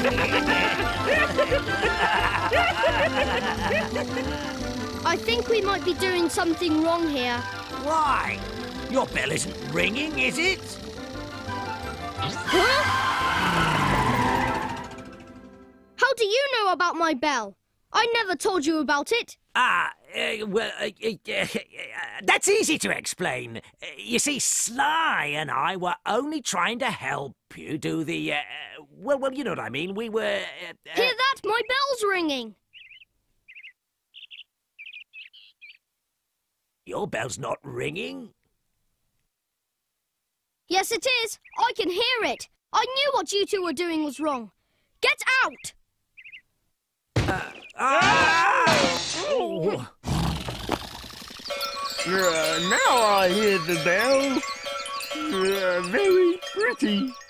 I think we might be doing something wrong here. Why? Your bell isn't ringing, is it? Huh? How do you know about my bell? I never told you about it. That's easy to explain. You see, Sly and I were only trying to help you do the, well, you know what I mean. We were... Hear that? My bell's ringing. Your bell's not ringing? Yes, it is. I can hear it. I knew what you two were doing was wrong. Get out! Oh. Now I hear the bell. Very pretty.